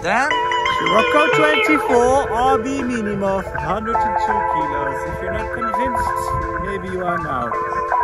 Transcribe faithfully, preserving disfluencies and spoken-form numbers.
Then Rocco twenty-four R B MiniMot, one hundred two kilos. If you're not convinced, maybe you are now.